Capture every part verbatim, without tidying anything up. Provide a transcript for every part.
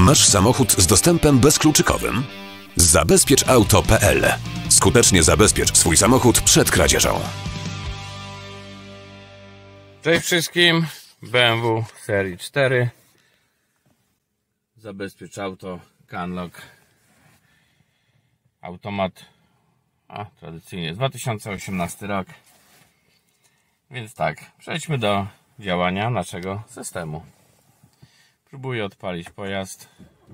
Masz samochód z dostępem bezkluczykowym? Zabezpiecz auto kropka p l. Skutecznie zabezpiecz swój samochód przed kradzieżą. Cześć wszystkim, B M W serii cztery. Zabezpiecz auto, Canlock. Automat, a tradycyjnie dwa tysiące osiemnasty rok. Więc tak, przejdźmy do działania naszego systemu. Próbuję odpalić pojazd.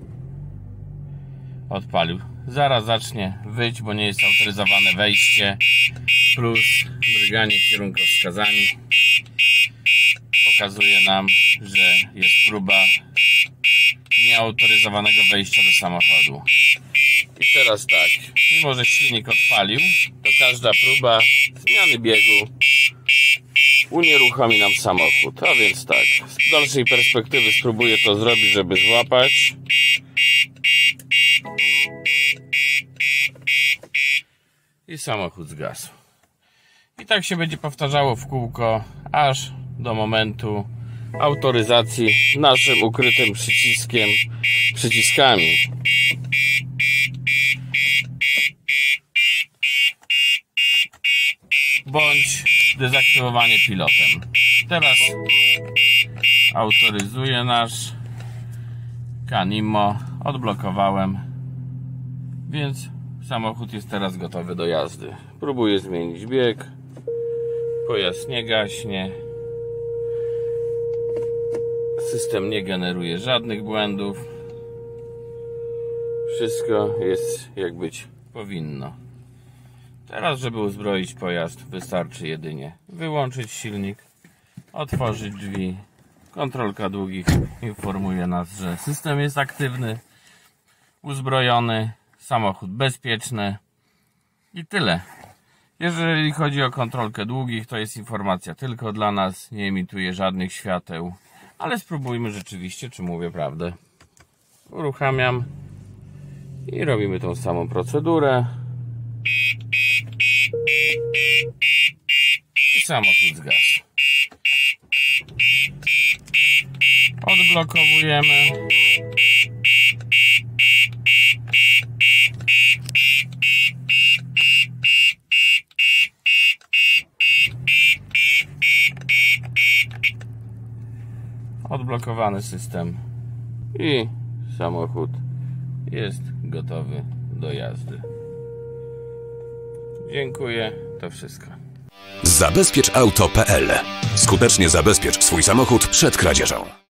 Odpalił. Zaraz zacznie wyć, bo nie jest autoryzowane wejście. Plus mryganie kierunkowskazami pokazuje nam, że jest próba nieautoryzowanego wejścia do samochodu. I teraz tak, mimo że silnik odpalił, to każda próba zmiany biegu unieruchomi nam samochód. A więc tak, z dalszej perspektywy spróbuję to zrobić, żeby złapać. I samochód zgasł. I tak się będzie powtarzało w kółko, aż do momentu autoryzacji naszym ukrytym przyciskiem, przyciskami. Bądź dezaktywowanie pilotem. Teraz autoryzuję nasz Canimo. Odblokowałem, więc samochód jest teraz gotowy do jazdy. Próbuję zmienić bieg. Pojazd nie gaśnie. System nie generuje żadnych błędów. Wszystko jest jak być powinno. Teraz, żeby uzbroić pojazd, wystarczy jedynie wyłączyć silnik, otworzyć drzwi. Kontrolka długich informuje nas, że system jest aktywny, uzbrojony, samochód bezpieczny i tyle. Jeżeli chodzi o kontrolkę długich, to jest informacja tylko dla nas, nie emituje żadnych świateł, ale spróbujmy rzeczywiście, czy mówię prawdę. Uruchamiam i robimy tą samą procedurę. I samochód zgasł. Odblokowujemy. Odblokowany system i samochód jest gotowy do jazdy. Dziękuję, to wszystko. Zabezpiecz auto kropka p l. Skutecznie zabezpiecz swój samochód przed kradzieżą.